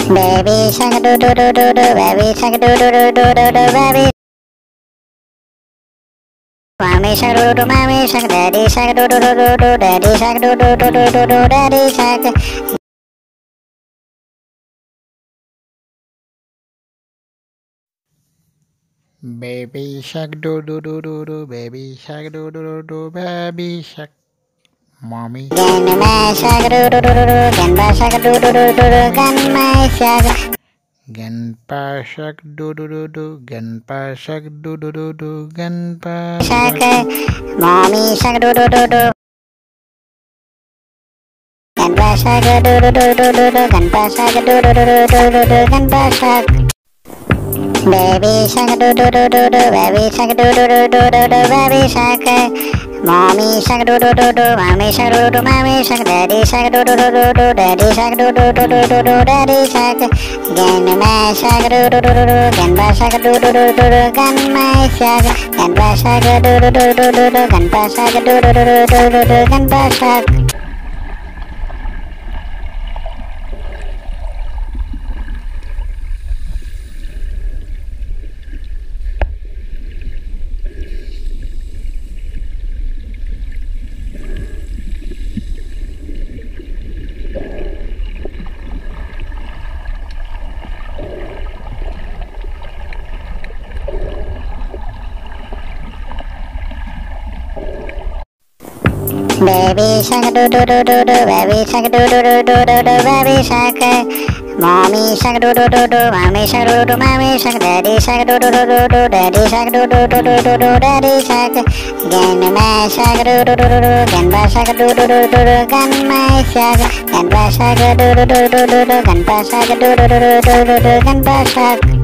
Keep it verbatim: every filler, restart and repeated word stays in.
Baby shark do do do do do, baby shark do do do do do do, baby. Mommy shark do do, mommy shark, daddy shark do do do do do, daddy shark do do do do do do, daddy shark. Baby shark do do do do do, baby shark do do do do, baby shark. Mommy. Grandma shark do do do do do, grandpa shark do do do do do, grandma shark. Grandpa shark do do do do, grandpa shark do do do do, grandpa shark. Mommy shark do do do do. Grandpa shark do do do do do do, grandpa shark do do do do do do do, grandpa shark. Baby shark do do do do do, baby shark do do do do do do, baby shark. Mommy shark do do do do, mommy shark do do, mommy shark, daddy shark do do do do do, daddy shark do do do do do do, daddy shark. Grandma shark do do do do do, grandpa shark do do do do do, grandma shark. Grandpa shark do do do do do do, grandpa shark do do do do do do do, grandpa shark. Baby shark do do do do do, baby shark do do do do do do, baby shark. Mommy shark do do do do, mommy shark do do, mommy shark, daddy shark do do do do do, daddy shark do do do do do do, daddy shark. Grandma shark do do do do do, grandpa shark do do do do do, grandma shark. Grandpa shark do do do do do do, grandpa shark do do do do do do, grandpa shark.